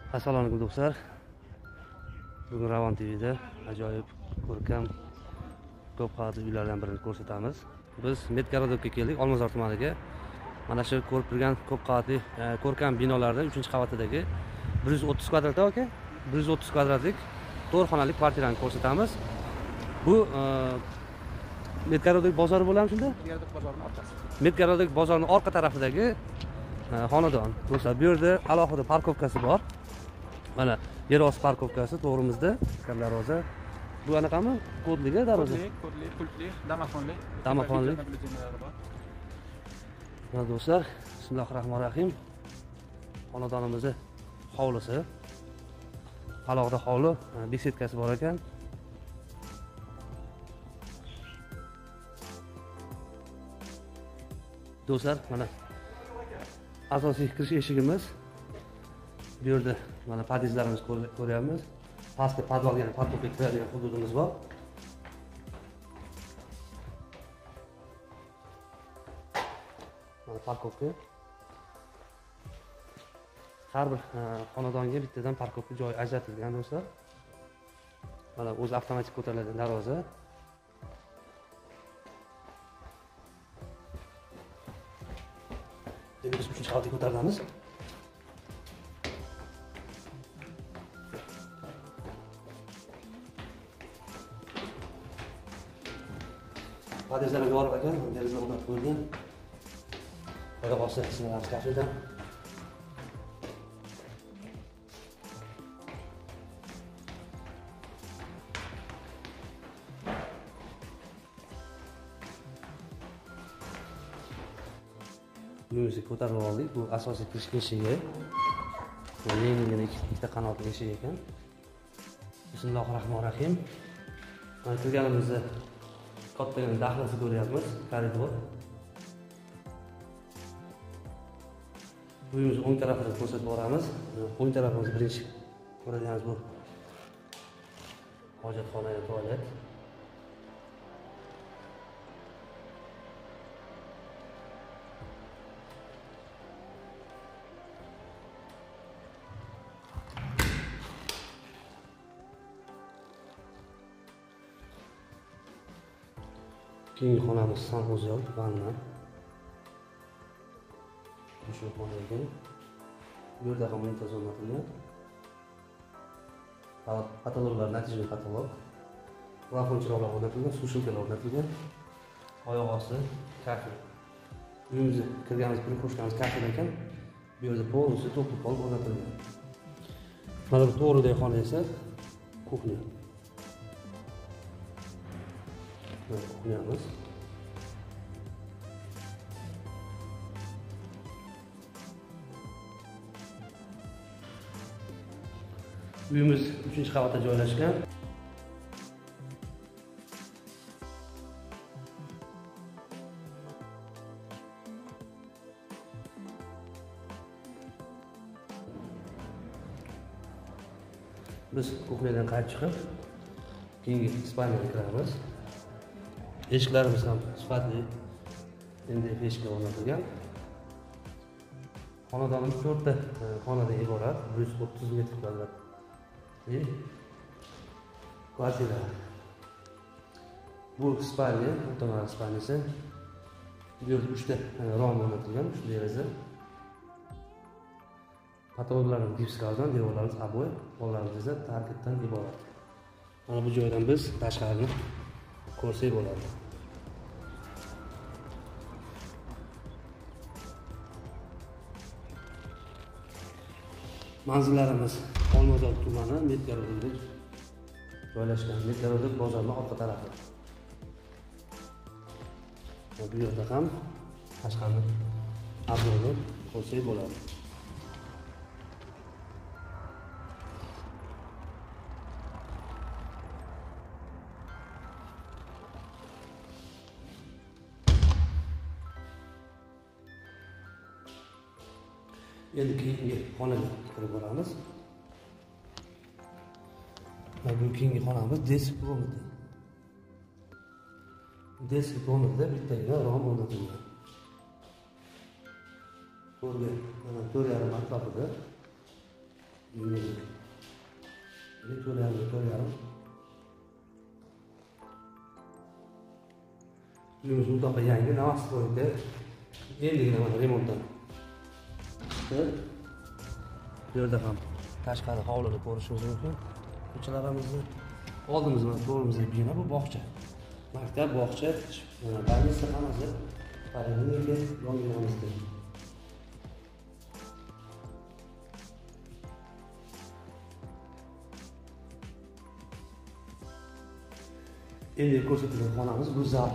Assalomu alaykum do'stlar. Bugun Ravon TV'da ajoyib, ko'rkam, ko'p qavatli uylardan birini ko'rsatamiz. Biz Medgarodovga keldik, Olmazor tumaniga. Mana shu ko'rib turgan ko'p qavatli, ko'rkam binolarning 3-qavatidagi 130 kvadrat aka, 130 kvadratlik 4 xonali kvartirani ko'rsatamiz. Bu Medgarodov bozori bo'ladimi shunda? Medgarodov bozorining orqasi. Medgarodov bozorining orqa tarafidagi xonadon. Do'stlar, bu yerda alohida parkovkasi bor. Mana yerosti parkovkasi to'g'rimizda, darvoza. Bu anaqami? Kodliga darvoza. Kodli, pultli, domofonli. Domofonli. Mana do'stlar, bismillahirrohmanirrohim. Xonadonimizning hovlisi. Alohida hovli, besetkasi bor ekan. Do'stlar, mana asosiy kirish eshigimiz. Bu yerda mana podyezdlarimiz ko'ryapmiz. Pastda podval, ya'ni parkovka kiradigan hududimiz bor. Mana parkovka. Har bir xonadonga bittadan parkovka joyi ajratilgan do'stlar. Mana o'zi avtomatik ko'tariladigan darvoza. Biz 3-qavatga ko'tarilamiz. Podyezdlarga borib ekan, deraza o'rnatib qo'yilgan. Oyoq osti qismlari kafilda. Uyimizni ko'tarib oldik. Bu asosiy kirish eshigi. Bu yengilgina ikkita qanotli eshik ekan. Bismillahirrohmanirrohim. Mana kirganimizda kattagina daxlizni ko'ryapmiz, koridor. Uyimizni o'ng tarafini ko'rsatib boramiz. O'ng tarafimiz birinchi ko'radiganimiz bu hojatxona va tualet. Keyingi xonamiz sanuzol, vanna. Shu xonaga bu yerda ham monitoz o'rnatilgan. Patologlar natijali patolog. Plafon chiroqlar o'rnatilgan, sushilkalar o'rnatilgan. Oyoq osti kafe. Uyimizga kirganimiz bir ko'rishganimiz kafe ekan. Bu yerda polisi to'pli pol o'rnatilgan. Mana bu to'g'ridagi xona esa kuxnya. Kuxnyamiz. Uyimiz 3-qavatda joylashgan. Biz kuxnyadan qaytib chiqib, keyingi spalnaga kiramiz. Eshiklarimiz ham sifatli, endi eshiklar o'rnatilgan. Xonadonimiz 4 ta xonadan iborat, 130 metr kvadrat. Kvartira. Bu spalnya, o'rtamali spalnyasi. Bu yerda 3 ta rom o'rnatilgan, shu deraza. Patologlarning gipslardan, devorlarimiz aboy, pollarimiz esa tarkibdan iborat. Mana bu joydan biz tashqarini ko'rsak bo'ladi. Manzillarimiz Olmazor tumani, Medgarodovda joylashgan. Medgarodov bozorining orqa tarafi. Bu yerda ham tashqarni abrorni ko'rsak bo'ladi. Endi keyingi xonaga kirib boramiz. Bu keyingi xonamiz desk o'rnida. Desk o'rnida bittagina rom o'rnatilgan. To'rga, mana 4,5 atrofida Uyimiz mutlaka yangi Novostroyda endigina mana remontdan chiqdi. Bu yerda ham tashqari hovlini ko'rishingiz mumkin. Ko'chalarimizni oldimiz bilan to'g'rimizga bino bu bog'cha. Maktab, bog'cha, больница hammasi parallelga yon binomizda. Endi ko'rsatilgan xonamiz bu zal.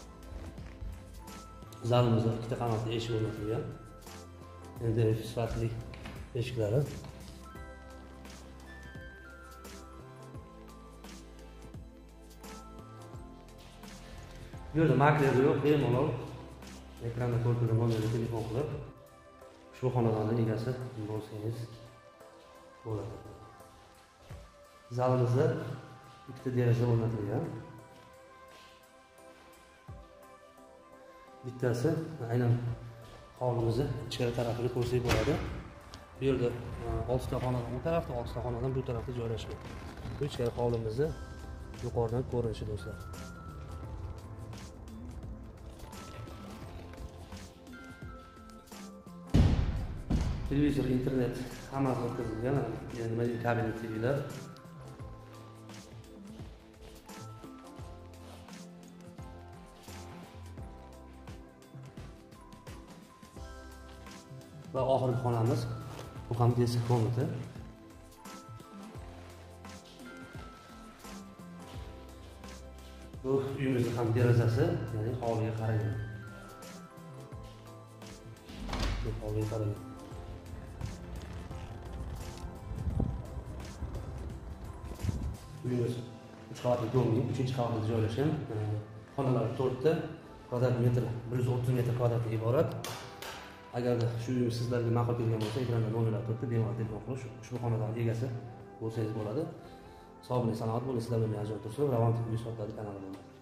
Zalimizda ikkita qanotli eshik o'rnatilgan. Endi sifatli eshiklari. Bu yerda makler yo'q, bemalol ekranda ko'rsatilgan nomerga telefon qilib ushbu xonadonning egasi bo'lsangiz bo'ladi. Zalimizda ikkita deraza o'rnatilgan. Bittasi aynan hovlimizni ichkari tarafini ko'rsak bo'ladi. Bu yerda 6 ta xonadon bu tarafda, 6 ta xonadon bu tarafda joylashgan. Bu ichkari hovlimizni yuqoridan ko'rinishi do'stlar. Televizor, internet hammasi o'tkazilgan. Nima deydi, kabel TV'lar. Va oxirgi xonamiz bu ham desk komnata. Bu uyimizning ham derazasi, ya'ni hovliga qaragan. Bu hovliga qaragan. Uyimiz 3 qavatli domning 3-qavatida joylashgan. Xonalar 4 ta, kvadrat metr 130 metr kvadratga iborat. Agar shu uyimiz sizlarga ma'qul kelgan bo'lsa, ekranda nomerlar turibdi, bemalol telefon qilish, ushbu xonadonning egasi bo'lsangiz bo'ladi. Sog' bo'ling, salomat bo'ling. Sizlar bilan Tursunov, Ravon TV kanalida.